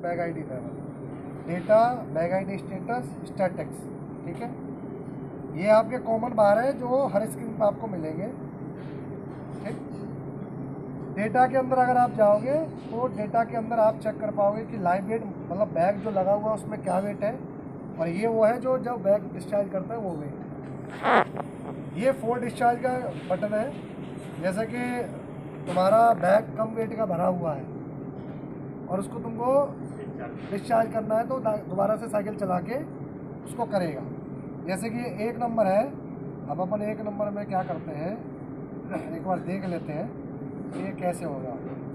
Bag ID data bag ID status statics, ठीक है। ये आपके कॉमन बार है जो हर स्क्रीन पर आपको मिलेंगे, ठीक। डेटा के अंदर अगर आप जाओगे तो डेटा के अंदर आप चेक कर पाओगे कि लाइव वेट मतलब बैग जो लगा हुआ है उसमें क्या वेट है, और ये वो है जो जब बैग डिस्चार्ज करता है वो वेट। ये फोर डिस्चार्ज का बटन है, जैसे कि तुम्हारा बैग कम वेट का भरा हुआ है और उसको तुमको डिस्चार्ज करना है तो दोबारा से साइकिल चला के उसको करेगा। जैसे कि 1 नंबर है, अब अपन 1 नंबर में क्या करते हैं, एक बार देख लेते हैं कि ये कैसे होगा।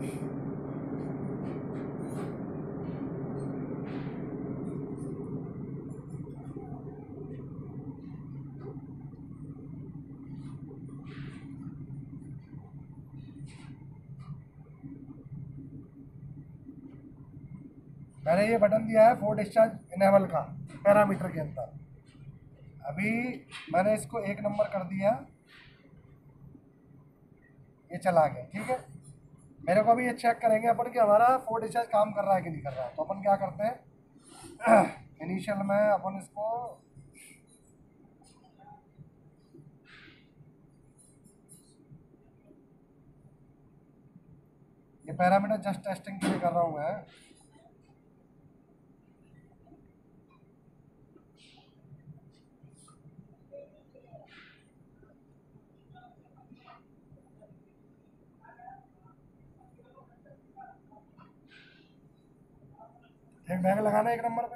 मैंने ये बटन दिया है फोर डिस्चार्ज इनेबल का पैरामीटर के अंदर। अभी मैंने इसको 1 नंबर कर दिया, ये चला गया, ठीक है। मेरे को अभी ये चेक करेंगे अपन कि हमारा फोर डिस्चार्ज काम कर रहा है कि नहीं कर रहा है। तो अपन क्या करते हैं, इनिशियल में अपन इसको ये पैरामीटर जस्ट टेस्टिंग के लिए कर रहा हूँ मैं। एक बैग लगाना 1 नंबर पे,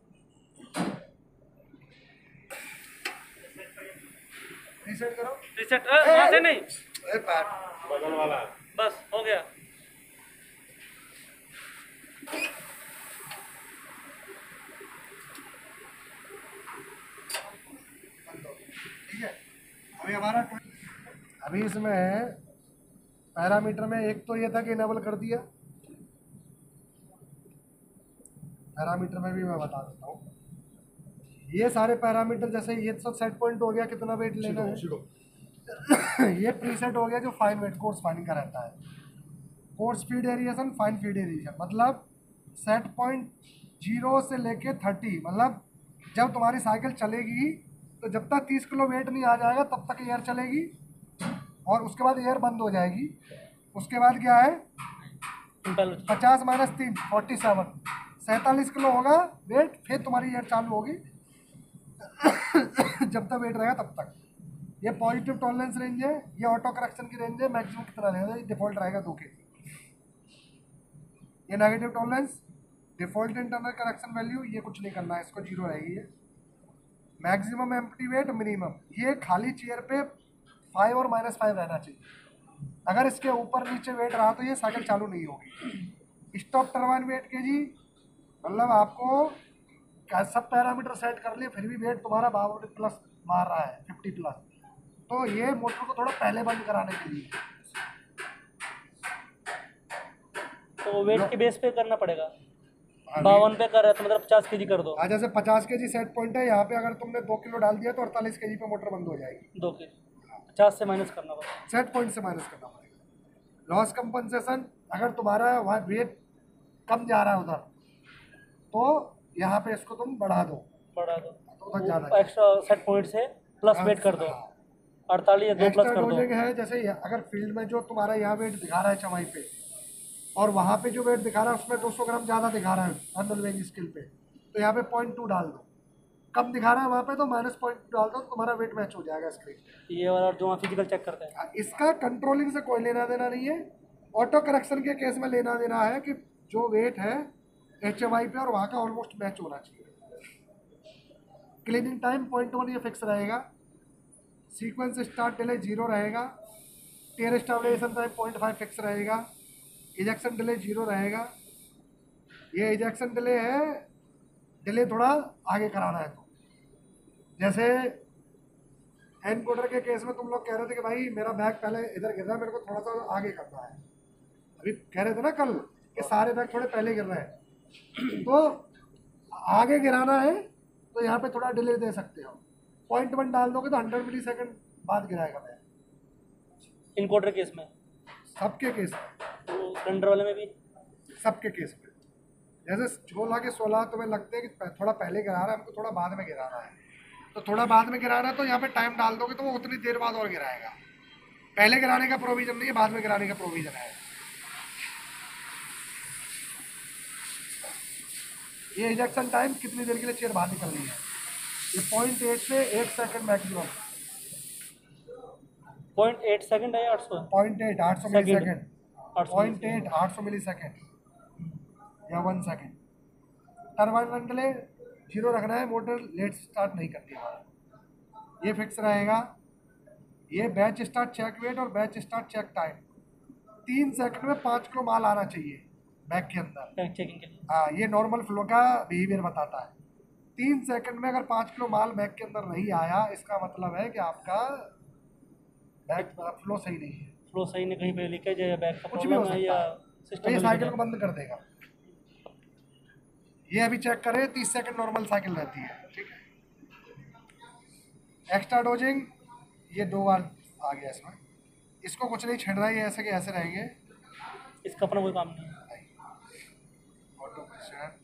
रीसेट करो। रीसेट वहाँ से नहीं, बगल वाला बस हो गया। ठीक है, अभी हमारा अभी इसमें पैरामीटर में एक तो ये था कि इनेबल कर दिया, पैरामीटर में भी मैं बता देता हूँ। ये सारे पैरामीटर जैसे ये सब सेट पॉइंट हो गया, कितना वेट लेना है। ये प्रीसेट हो गया जो फाइन वेट कोर्स फाइनिंग का रहता है। Coarse feed aeration, fine feed aeration, मतलब सेट पॉइंट 0 से लेके 30, मतलब जब तुम्हारी साइकिल चलेगी तो जब तक 30 किलो वेट नहीं आ जाएगा तब तक एयर चलेगी, और उसके बाद एयर बंद हो जाएगी। उसके बाद क्या है, 50 - 3 47, 47 किलो होगा वेट, फिर तुम्हारी एयर चालू होगी। जब तक वेट रहेगा तब तक। ये पॉजिटिव टॉलरेंस रेंज है, ये ऑटो करेक्शन की रेंज है, मैक्सिमम कितना रहेगा, डिफॉल्ट रहेगा 2 kg। ये negative tolerance, default internal correction value, ये कुछ नहीं करना है, इसको 0 रहेगी। ये मैक्सिमम एम्प्टी वेट, मिनिमम, ये खाली चेयर पे 5 और -5 रहना चाहिए। अगर इसके ऊपर नीचे वेट रहा तो ये साइकिल चालू नहीं होगी। स्टॉप टर्बाइन वेट के जी, मतलब आपको सब पैरामीटर सेट कर लिए फिर भी वेट तुम्हारा 52+ मार रहा है, 50+, तो ये मोटर को थोड़ा पहले बंद कराने के लिए। तो वेट के बेस पे करना पड़ेगा। 52 पे कर रहा है तो मतलब 50 kg कर दो। आज जैसे 50 kg सेट पॉइंट है, यहाँ पे अगर तुमने 2 किलो डाल दिया तो 48 kg पे मोटर बंद हो जाएगी। 2 kg 50 से माइनस करना पड़ेगा, सेट पॉइंट से माइनस करना पड़ेगा। लॉस कंपनसेशन, अगर तुम्हारा वहाँ वेट कम जा रहा है उधर तो यहाँ पे इसको तुम बढ़ा दो, तो एक्स्ट्रा सेट पॉइंट से प्लस वेट कर दो, 48 या 2 प्लस कर दो। है जैसे अगर फील्ड में जो तुम्हारा यहाँ वेट दिखा रहा है चमाई पे, और वहाँ पे जो वेट दिखा रहा है उसमें 200 ग्राम ज़्यादा दिखा रहा है हर्नल वेइंग स्केल पे, तो यहाँ पे 0.2 डाल दो। कम दिखा रहा है वहाँ पे तो -0.2 डाल दो, तो तुम्हारा वेट मैच हो जाएगा स्क्रीन। ये वाला जो फिजिकल चेक करते हैं, इसका कंट्रोलिंग से कोई लेना देना नहीं है। ऑटो करेक्शन के केस में लेना देना है कि जो वेट है HMI पे और वहाँ का ऑलमोस्ट मैच होना चाहिए। क्लीनिंग टाइम 0.1 ये फिक्स रहेगा। सीक्वेंस स्टार्ट डिले 0 रहेगा। टेयर स्टेबलाइजेशन टाइम 0.5 फिक्स रहेगा। इजेक्शन डिले 0 रहेगा। ये इजेक्शन डिले है, डिले थोड़ा आगे कराना है तो, जैसे एनकोडर के केस में तुम लोग कह रहे थे कि भाई मेरा बैग पहले इधर गिर रहा है, मेरे को थोड़ा सा आगे करना है। अभी कह रहे थे ना कल कि सारे बैग थोड़े पहले गिर रहे हैं, तो आगे गिराना है तो यहाँ पे थोड़ा डिले दे सकते हो। 0.1 डाल दोगे तो 100 मिलीसेकंड बाद गिराएगा बैग। इनकोडर केस में, सबके केस में, तो स्प्लेंडर वाले में भी, सबके केस में। जैसे 16 के 16 तुम्हें लगते हैं कि थोड़ा पहले गिरा रहा है, हमको थोड़ा बाद में गिराना है, तो थोड़ा बाद में गिराना है तो यहाँ पे टाइम डाल दोगे तो वो उतनी देर बाद और गिराएगा। पहले गिराने का प्रोविजन नहीं है, बाद में गिराने का प्रोविजन है। ये इजेक्शन टाइम कितनी देर के लिए चेयर बाहर निकलनी है, ये 0.8 से 1 सेकंड मैक्सिमम। 0.8 सेकंड है 800 है? 0.8 800 मिली सेकंड, 800 0.8 800 मिली सेकंड या 1 सेकंड। टर्बाइन वेंटले 0 रखना है, मोटर लेट स्टार्ट नहीं करती हमारा, ये फिक्स रहेगा। ये बैच स्टार्ट चेक वेट और batch start check time, 3 second में 5 किलो माल आना चाहिए बैग के अंदर। टैंक चेकिंग के लिए हाँ, ये नॉर्मल फ्लो का बिहेवियर बताता है। 3 सेकंड में अगर 5 किलो माल बैग के अंदर नहीं आया, इसका मतलब है कि आपका बैग फ्लो सही नहीं है, फ्लो सही नहीं, कहीं पे लीकेज है या बैग का कुछ भी हो प्रॉब्लम है सकता या है, तो सिस्टम ये में साइकिल लीकेज को बंद कर देगा। ये अभी चेक करें, 30 सेकंड नॉर्मल साइकिल रहती है, ठीक है। एक्स्ट्रा डोजिंग ये 2 बार आ गया इसमें, इसको कुछ नहीं छेड़ना, ये ऐसे के ऐसे रहेंगे। है, इसका अपना कोई काम नहीं है। ऑटो प्रीसेट,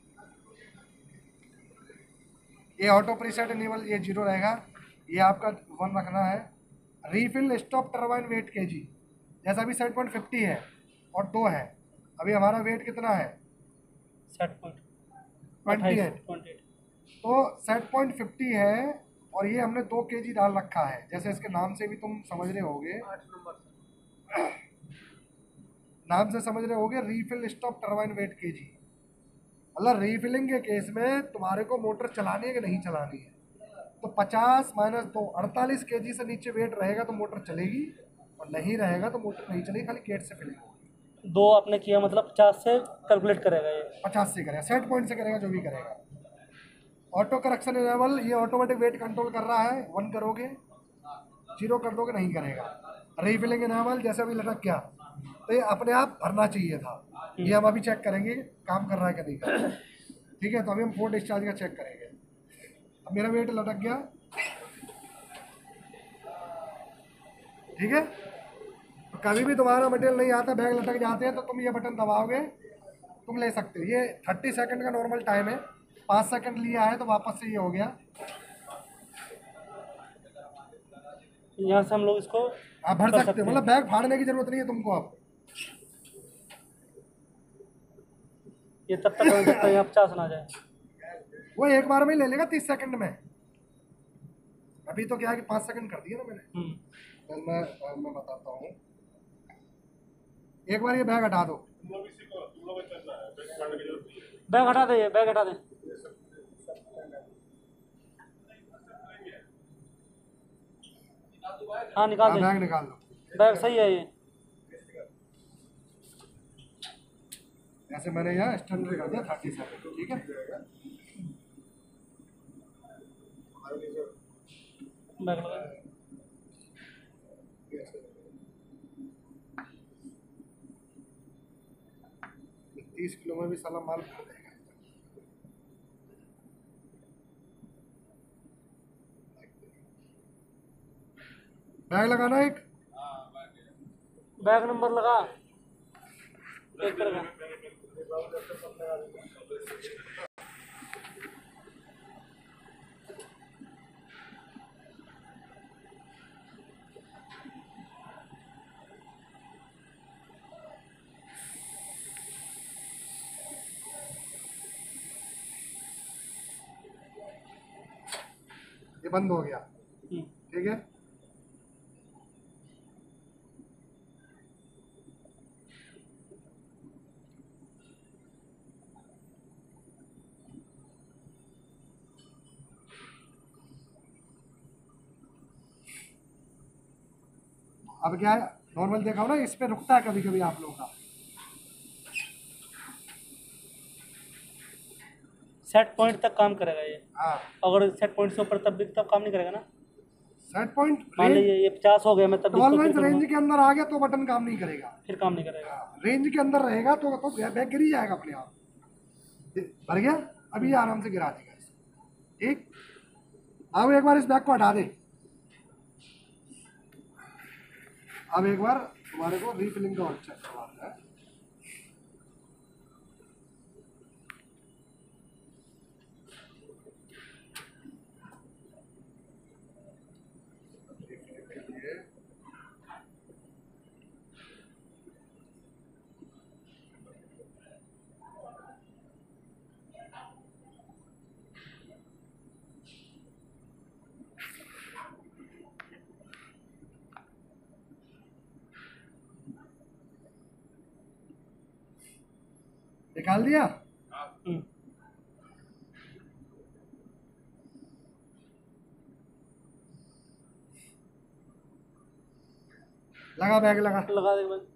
ये ऑटो प्रीसेट इनेबल, ये 0 रहेगा, ये आपका 1 रखना है। Refill stop turbine weight KG, जैसा अभी सेट पॉइंट 50 है और 2 है, अभी हमारा वेट कितना है सेट पॉइंट 28, 28। तो सेट पॉइंट 50 है और ये हमने 2 केजी डाल रखा है, जैसे इसके नाम से भी तुम समझ रहे होगे, 8 नंबर नाम से समझ रहे होगे, refill stop turbine weight KG. मतलब रीफिलिंग के केस में तुम्हारे को मोटर चलानी है कि नहीं चलानी है, तो 50 माइनस 2 48 केजी से नीचे वेट रहेगा तो मोटर चलेगी, और नहीं रहेगा तो मोटर नहीं चलेगी, खाली गेट से फिलिंग होगी। 2 आपने किया मतलब 50 से कैलकुलेट करेगा ये। 50 से करेगा, सेट पॉइंट से करेगा, जो भी करेगा। ऑटो करेक्शन इनेबल, ये ऑटोमेटिक वेट कंट्रोल कर रहा है, 1 करोगे, 0 कर दोगे नहीं करेगा। रीफिलिंग इनेबल, जैसे अभी लटक गया तो ये अपने आप भरना चाहिए था, ये हम अभी चेक करेंगे काम कर रहा है कि नहीं कर रहा है, ठीक है। तो अभी हम 4 डिस्चार्ज का चेक करेंगे। अब मेरा वेट लटक गया, ठीक है। तो कभी भी तुम्हारा मटेरियल नहीं आता, बैग लटक जाते हैं, तो तुम ये बटन दबाओगे, तुम ले सकते हो। ये 30 सेकंड का नॉर्मल टाइम है, 5 सेकंड लिया है तो वापस से ये हो गया। यहाँ से हम लोग इसको आप भर कर सकते हो, हैं। मतलब बैग फाड़ने की जरूरत नहीं है तुमको अब। ये तब तक हो सकता है यहाँ 50 ना जाए। वो एक बार में ही ले लेगा 30 सेकंड में। अभी तो क्या है कि 5 सेकंड कर दिया ना मैंने। तो मैं बताता हूँ, एक बार ये बैग हटा दो, बैग हटा दे, बैग हटा दे। हाँ निकाल दे, बैग निकाल दो। बैग सही है ये। ऐसे मैंने यहाँ स्टैंडर्ड कर दिया 30 सेकंड, ठीक है। बैग लगा 30 किलो में भी साला माल भर देगा। बैग लगाना एक, बैग नंबर लगा एक करेगा। ये बंद हो गया, ठीक है। अब क्या है, नॉर्मल देखा हो ना, इस पे रुकता है कभी कभी आप लोगों का। सेट पॉइंट तक काम करेगा ये। हाँ, अगर सेट पॉइंट से ऊपर तब काम नहीं करेगा ना। सेट पॉइंट मान लीजिए ये 50 हो गया, मैं तब इसको टॉलरेंस फिर रेंज करूंगा, के अंदर आ गया तो बटन काम नहीं करेगा। फिर काम नहीं करेगा। रेंज के अंदर रहेगा तो बैग गिर ही जाएगा अपने आप। भर गया, अभी ये आराम से गिरा देगा इसे, ठीक। अब एक बार इस बैग को हटा दे। अब एक बार तुम्हारे को रीफिलिंग का और चेक करवाना है। निकाल दिया। हम्म, लगा बैग लगा। लगा दे भाई।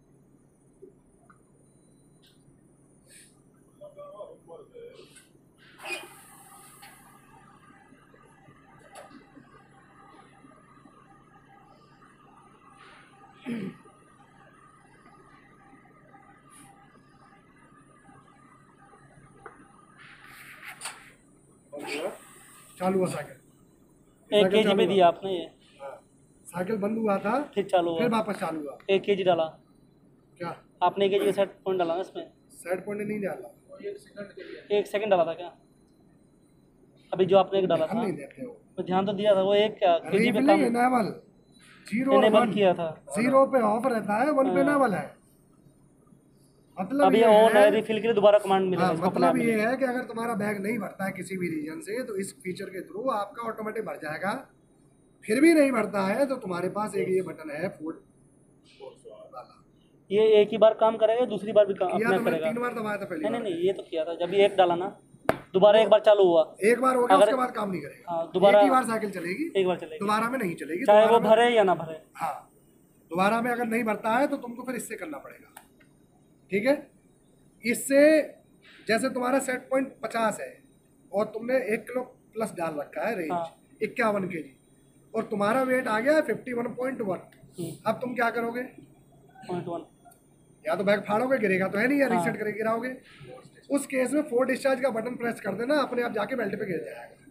चालू हुआ साइकिल। 1 साइकिल kg चालू पे हुआ। दिया आपने ये, हाँ, साइकिल बंद हुआ था, फिर चालू फिर हुआ। वापस चालू हुआ। 1 kg डाला क्या आपने, 1 kg का सेट पॉइंट डाला ना इसमें? सेट पॉइंट नहीं डाला, 1 सेकंड डाला था क्या? अभी जो आपने एक डाला हम था, नहीं देते हो। मैं ध्यान तो दिया था, वो 1 क्या kg पे रिफिलिंग कम इनेबल 0 और इनेबल 1, किया था। 0 पे ऑफ रहता है, 1 पे हाँ। इनेबल है। मतलब अभी ये ऑन है, है, रिफिल के लिए दोबारा कमांड मिलेगा हाँ, इसको अपने आप मतलब ये मिलेगा। है कि अगर तुम्हारा बैग नहीं भरता है किसी भी रीजन से, तो इस फीचर के थ्रू आपका ऑटोमेटिक भर जाएगा। फिर भी नहीं भरता है तो तुम्हारे पास एक ये बटन है फूड वाला, ये एक ही बार काम करेगा, दूसरी बार भी काम किया अपने तो आप मैंने करेगा? 3 बार दबाया था पहली नहीं नहीं बार। नहीं, ये तो किया था जब ये एक डाला ना, दोबारा एक बार चालू हुआ, एक बार हो गया, अगर- उसके बाद काम नहीं करेगा। हाँ, दोबारा एक ही बार साइकिल चलेगी, एक बार चलेगी, दोबारा में नहीं चलेगी। चाहे वो दोबारा में- भरे या ना भरे। हाँ, दोबारा में अगर नहीं भरता है तो तुमको फिर इससे करना पड़ेगा। ठीक है, इससे जैसे तुम्हारा सेट पॉइंट 50 है और तुमने 1 किलो प्लस डाल रखा है रेंज, हाँ। 51 kg, और तुम्हारा वेट आ गया 51.1। अब तुम क्या करोगे? 0.1 या तो बैग फाड़ोगे, गिरेगा तो है नहीं, या हाँ। रीसेट करके गिराओगे। उस केस में 4 डिस्चार्ज का बटन प्रेस कर देना, अपने आप जाके बेल्ट पे गिर जाएगा।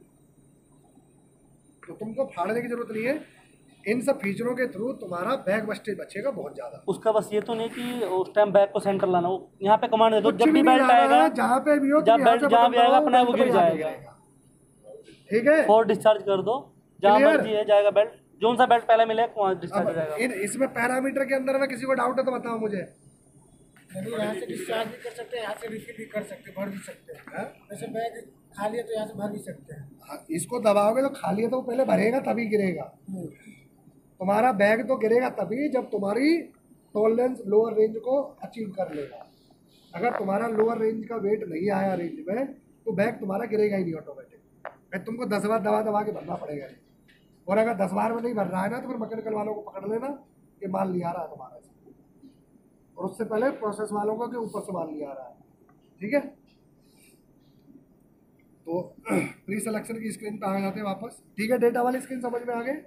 तो तुमको फाड़ने की जरूरत नहीं है। इन सब फीचरों के थ्रू तुम्हारा बैग वेस्टेज बचेगा बहुत ज्यादा। उसका बस ये तो नहीं कि उस टाइम बैग को सेंटर लाना, वो यहाँ पे कमांड दे दो, कुछ जब भी नहीं बेल्ट लाना आएगा, है, जहाँ पे भी हो जब तुम यहाँ बेल्ट से जहाँ बटन भी आएगा दबाओ, अपना वो बेल्ट पे गिर जाके जाएगा। गिरेगा। ठीक है, 4 डिस्चार्ज कर दो, जहाँ Clear? मर्जी है जाएगा बेल्ट, जो सा बेल्ट पहले मिले वहाँ डिस्चार्ज हो अब जाएगा। इसमें पैरामीटर के अंदर में किसी को डाउट है तो बताओ मुझे। यहाँ से डिस्चार्ज भी कर सकते हैं, यहाँ से रिफिल भी कर सकते हैं, भर भी सकते हैं। हाँ? जैसे बैग खाली है तो यहाँ से भर भी सकते हैं। हाँ, इसको दबाओगे तो खाली है तो पहले भरेगा तभी गिरेगा। तुम्हारा बैग तो गिरेगा तभी जब तुम्हारी टॉलरेंस लोअर रेंज को अचीव कर लेगा। अगर तुम्हारा लोअर रेंज का वेट नहीं आया रेंज में तो बैग तुम्हारा गिरेगा ही नहीं ऑटोमेटिक। फिर तुमको 10 बार दबा दबा के भरना पड़ेगा। और अगर 10 बार में नहीं भर रहा है ना तो फिर मैकेनिकल वालों को पकड़ लेना कि माल नहीं आ रहा है तुम्हारा से, और उससे पहले प्रोसेस वालों को कि ऊपर से माल नहीं आ रहा है। ठीक है, तो प्री सिलेक्शन की स्क्रीन पे आ जाते हैं वापस। ठीक है, डेटा वाली स्क्रीन समझ में आ गए।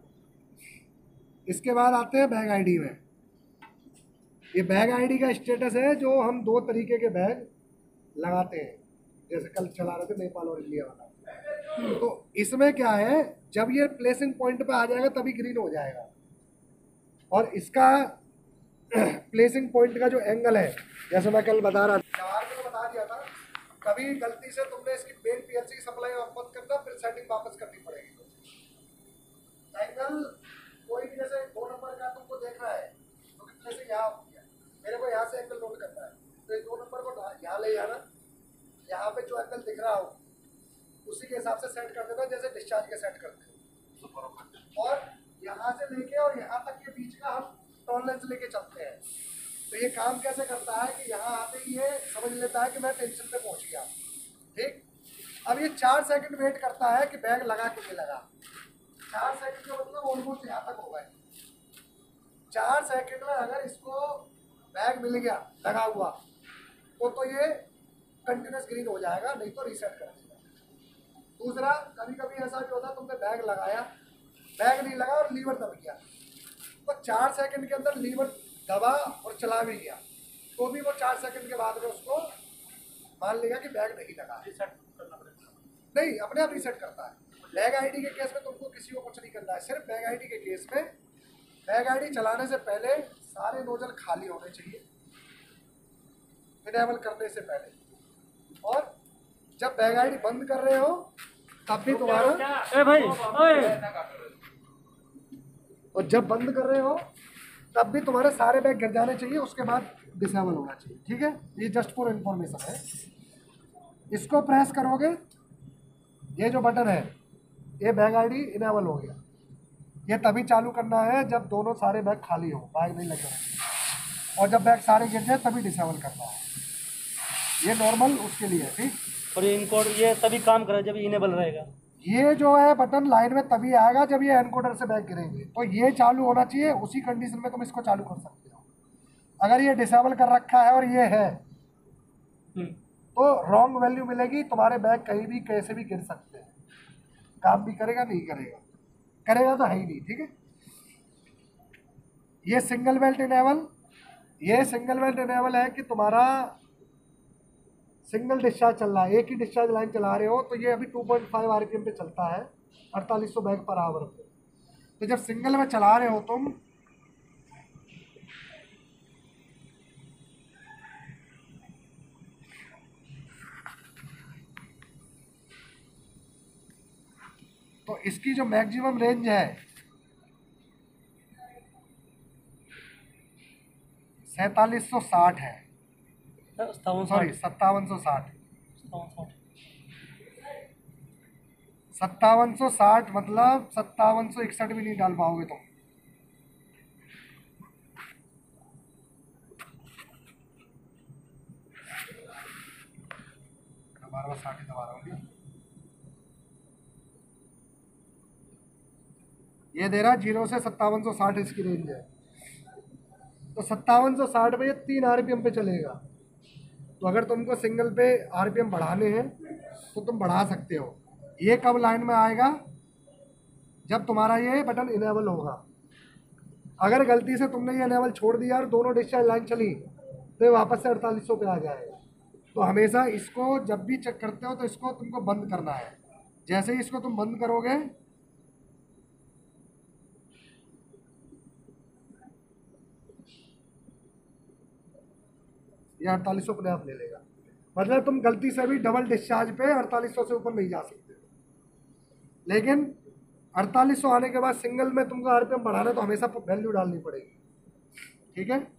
इसके बाद आते हैं बैग आईडी में। ये बैग आईडी का स्टेटस है जो हम 2 तरीके के बैग लगाते हैं, जैसे कल चला रहे थे नेपाल और इंडिया वाला। तो इसमें क्या है, जब ये प्लेसिंग पॉइंट पे आ जाएगा तभी ग्रीन हो जाएगा, और इसका प्लेसिंग पॉइंट का जो एंगल है, जैसे मैं कल बता रहा था, चार को बता दिया था, कभी गलती से तुमने इसकी मेन पीएलसी की सप्लाई ऑफ मत करना, फिर सेटिंग वापस करनी पड़ेगी। एंगल कोई भी जैसे 2 नंबर का तुमको देख रहा है तो कितने से यहाँ हो गया, मेरे को यहाँ से एंगल नोट करना है, तो ये 2 नंबर को यहाँ ले जाना, यहाँ पे जो एंगल दिख रहा हो उसी के हिसाब से सेट कर देना, जैसे डिस्चार्ज के सेट करते हैं। और यहाँ से लेके और यहाँ तक के बीच का हम टॉलरेंस लेके चलते हैं। तो ये काम कैसे करता है कि यहाँ आते ही ये समझ लेता है कि मैं टेंशन पे पहुँच गया। ठीक, अब ये 4 सेकंड वेट करता है कि बैग लगा के ये लगा। 4 सेकंड का मतलब ऑलमोस्ट यहाँ तक होगा। 4 सेकंड में अगर इसको बैग मिल गया लगा हुआ तो ये कंटिन्यूस ग्रीन हो जाएगा, नहीं तो रीसेट कर देगा। दूसरा, कभी कभी ऐसा भी होता है तुमने बैग लगाया, बैग नहीं लगा और लीवर दब गया, तो 4 सेकंड के अंदर लीवर दबा और चला भी गया, तो भी वो 4 सेकंड के बाद में उसको मान लेगा कि बैग नहीं लगा। रीसेट करना पड़ेगा। नहीं, अपने आप रीसेट करता है। बैग आईडी के केस में तुमको किसी को कुछ नहीं करना है। सिर्फ बैग आईडी के केस में बैग आईडी चलाने से पहले सारे नोजल खाली होने चाहिए इनेबल करने से पहले, और जब बैग आईडी बंद कर रहे हो तब भी तुम्हारा, ए भाई ओए, और जब बंद कर रहे हो तब भी तुम्हारे सारे बैग गिर जाने चाहिए, उसके बाद डिसेबल होना चाहिए। ठीक है, ये जस्ट फॉर इन्फॉर्मेशन है। इसको प्रेस करोगे, ये जो बटन है ये बैग आईडी इनेबल हो गया। ये तभी चालू करना है जब दोनों सारे बैग खाली हो, बैग नहीं लगे हों, और जब बैग सारे गिर जाए तभी डिसेबल करना है। ये नॉर्मल उसके लिए है, ठीक। और ये इनकोड ये तभी काम करे जब इनेबल रहेगा। ये जो है बटन लाइन में तभी आएगा जब ये एनकोडर से बैक गिरेंगे, तो ये चालू होना चाहिए, उसी कंडीशन में तुम इसको चालू कर सकते हो। अगर ये डिसेबल कर रखा है और ये है तो रॉन्ग वैल्यू मिलेगी, तुम्हारे बैग कहीं भी कैसे भी गिर सकते हैं, काम भी करेगा नहीं करेगा, करेगा तो है ही नहीं, ठीक है। ये सिंगल बेल्ट इनेबल, ये सिंगल बेल्ट इनेबल है कि तुम्हारा सिंगल डिस्चार्ज चल रहा है, एक ही डिस्चार्ज लाइन चला रहे हो, तो ये अभी 2.5 आरपीएम पे चलता है, 4800 बैग पर आवर पे। तो जब सिंगल में चला रहे हो तुम, तो इसकी जो मैक्सिमम रेंज है 4760 है, सॉरी 5760, 5760 मतलब 5761 भी नहीं डाल पाओगे तुम। बार 60 दबा रहा हूँ, ये दे रहा 0 से 5760 इसकी रेंज है, तो 5760 पे ये 3 आरपीएम पे चलेगा। तो अगर तुमको सिंगल पे आरपीएम बढ़ाने हैं तो तुम बढ़ा सकते हो। ये कब लाइन में आएगा, जब तुम्हारा ये बटन इनेबल होगा। अगर गलती से तुमने ये इनेबल छोड़ दिया और दोनों डिस्चार्ज लाइन चली तो ये वापस से 4800 पे आ जाएगा। तो हमेशा इसको जब भी चेक करते हो तो इसको तुमको बंद करना है। जैसे ही इसको तुम बंद करोगे ये 4800 अपने आप ले लेगा। मतलब तुम गलती से भी डबल डिस्चार्ज पे 4800 से ऊपर नहीं जा सकते, लेकिन 4800 आने के बाद सिंगल में तुमको आरपीएम बढ़ाना तो हमेशा वैल्यू डालनी पड़ेगी, ठीक है।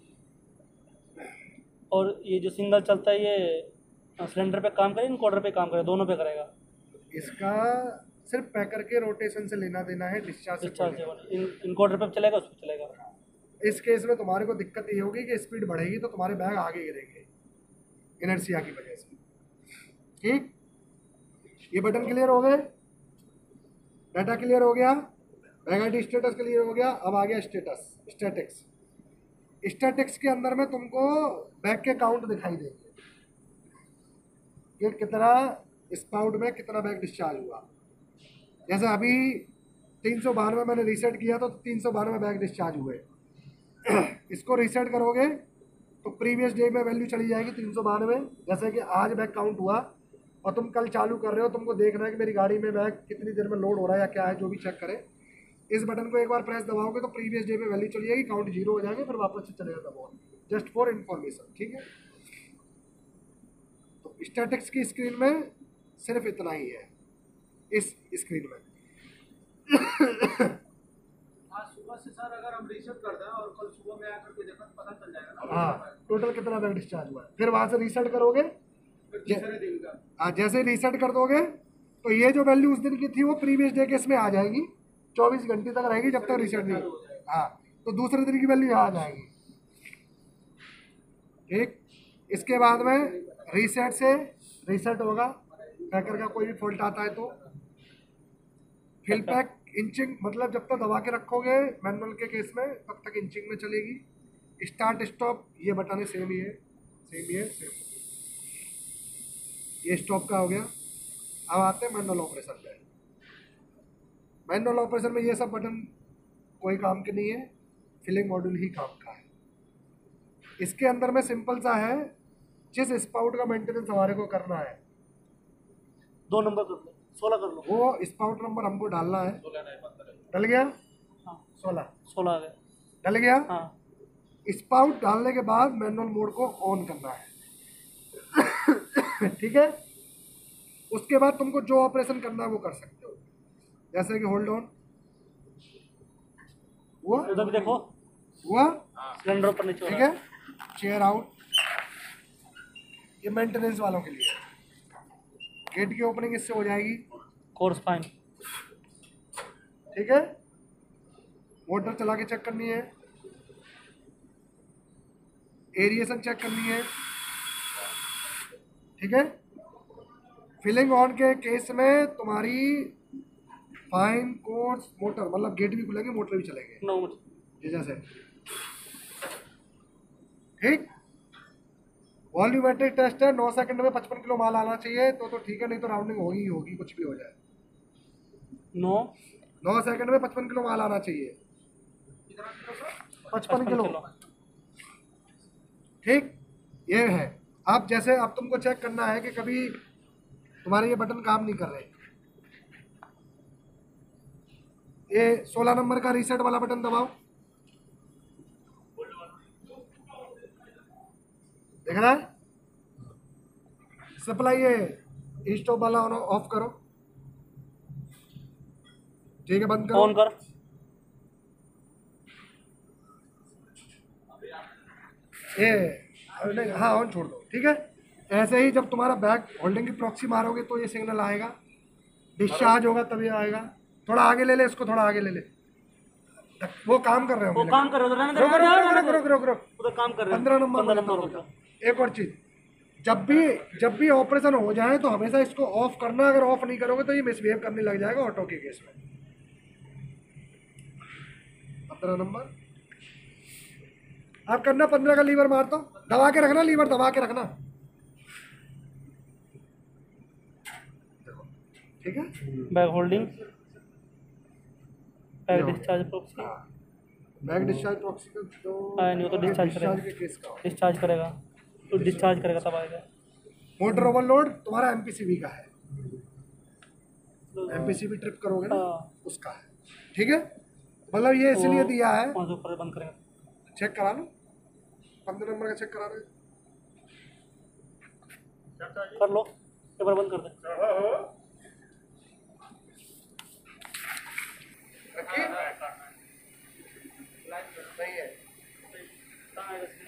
और ये जो सिंगल चलता है ये सिलेंडर पे काम करे इनकोडर पे काम करे, दोनों पे करेगा? इसका सिर्फ पैकर के रोटेशन से लेना देना है, डिस्चार्ज इनकोडर पे चलेगा, उस पर चलेगा। इस केस में तुम्हारे को दिक्कत ये होगी कि स्पीड बढ़ेगी तो तुम्हारे बैग आगे गिरेंगे इनर्शिया की वजह से, ठीक। ये बटन क्लियर हो गए, डाटा क्लियर हो गया, बैग आईडी स्टेटस क्लियर हो गया। अब आ गया स्टेटस, स्टैटिक्स। स्टैटिक्स के अंदर में तुमको बैग के काउंट दिखाई देंगे कि कितना स्पाउट में कितना बैग डिस्चार्ज हुआ। जैसे अभी 392 मैंने रीसेट किया तो 392 बैग डिस्चार्ज हुए। इसको रीसेट करोगे तो प्रीवियस डे में वैल्यू चली जाएगी 392। जैसे कि आज बैग काउंट हुआ और तुम कल चालू कर रहे हो, तुमको देखना है कि मेरी गाड़ी में बैग कितनी देर में लोड हो रहा है या क्या है, जो भी चेक करे। इस बटन को एक बार प्रेस दबाओगे तो प्रीवियस डे में वैल्यू चली जाएगी, काउंट 0 हो जाएगा, फिर वापस से चलेगा दबाओ, जस्ट फॉर इन्फॉर्मेशन, ठीक है। तो स्टैटिक्स की स्क्रीन में सिर्फ इतना ही है, इस स्क्रीन में। आज सुबह से सर अगर हम रीसेट कर दें और कल सुबह में आकर के देखा तो पता चल जाएगा ना। हाँ, टोटल कितना बैग डिस्चार्ज हुआ है। फिर वहाँ से रीसेट करोगे, तीसरे दिन का। हाँ, जैसे रीसेट कर दोगे तो ये जो वैल्यू उस दिन की थी वो प्रीवियस डे के इसमें आ जाएगी, 24 घंटे तक रहेगी जब तक रीसेट नहीं। हाँ, तो दूसरे दिन की वैल्यू यहाँ आ जाएगी, ठीक। इसके बाद में रीसेट से रीसेट होगा, पैकर का कोई भी फॉल्ट आता है तो। फिल पैक इंचिंग, मतलब जब तक दबा के रखोगे मैनुअल के केस में तब तक इंचिंग में चलेगी। स्टार्ट स्टॉप ये बटन सेम ही है, सेम ही है, सेम। ये स्टॉप का हो गया। अब आते हैं मैनुअल ऑपरेशन पे। मैनुअल ऑपरेशन में ये सब बटन कोई काम के नहीं है, फिलिंग मॉड्यूल ही काम का है। इसके अंदर में सिंपल सा है, जिस स्पाउट का मेंटेनेंस हमारे को करना है 2 नंबर कर लो, 16 कर लो। वो स्पाउट नंबर हमको डालना है। डल गया? हाँ 16 आ गए। डल गया। हाँ स्पाउट डालने के बाद मैनुअल मोड को ऑन करना है। ठीक है। उसके बाद तुमको जो ऑपरेशन करना है वो कर सकते हो, जैसे कि होल्ड ऑन हुआ, उधर भी देखो हुआ, सिलेंडर ऊपर नीचे हो ठीक रहा है। चेयर आउट, ये मेंटेनेंस वालों के लिए। गेट की ओपनिंग इससे हो जाएगी, कोर्स फाइन। ठीक है। मोटर चला के चेक करनी है, एरिएशन चेक करनी है, ठीक है। फिलिंग ऑन के केस में तुम्हारी फाइन कोर्स मोटर मतलब गेट भी खुलेंगे, मोटर भी चलेंगे, 9 मिनट। ये जैसे। ठीक। वॉल्यूमेट्रिक टेस्ट है, 9 सेकंड में 55 किलो माल आना चाहिए तो ठीक है, नहीं तो राउंडिंग होगी ही होगी, कुछ भी हो जाए। 9 सेकंड में 55 किलो माल आना चाहिए, 55 किलो। ठीक, ये है। अब जैसे अब तुमको चेक करना है कि कभी तुम्हारे ये बटन काम नहीं कर रहे, ये 16 नंबर का रीसेट वाला बटन दबाओ, देख रहा है? सप्लाई ये स्टॉप वाला ऑफ करो, ठीक है, बंद करो, ऑन कर। ये नहीं, हाँ ऑन छोड़ दो, ठीक है। ऐसे ही जब तुम्हारा बैक होल्डिंग की प्रॉक्सी मारोगे तो ये सिग्नल आएगा, डिस्चार्ज होगा तभी आएगा। थोड़ा आगे ले ले इसको, थोड़ा आगे ले ले, वो काम कर रहे हो, वो काम कर रहे हो, रहने दे, रुक रहने दे, रहने दे। रुक रुक रुक, उधर काम कर रहे हैं। 15 नंबर 15 रुक नंबर जाओ। एक और चीज, जब भी ऑपरेशन हो जाए तो हमेशा इसको ऑफ करना, अगर ऑफ नहीं करोगे तो ये मिसबिहेव करने लग जाएगा ऑटो के केस में। 15 नंबर आप करना, 15 का लीवर मार दो, दबा के रखना, लीवर दबा के रखना, ठीक है। Back holding, back discharge proxy. Back discharge proxy का तो नहीं, वो तो डिस्चार्ज करेगा, के केस का डिस्चार्ज करेगा, तो डिस्चार्ज करेगा तब आएगा। मोटर ओवरलोड तुम्हारा एमपीसीबी का है, एमपीसीबी ट्रिप करोगे ना उसका है, ठीक है। मतलब ये इसलिए दिया है, कौन से ऊपर बंद करेंगे, चेक करा लो, 15 नंबर का चेक करा रहे कर लो, एक बार बंद कर दे। रखिए, नहीं है।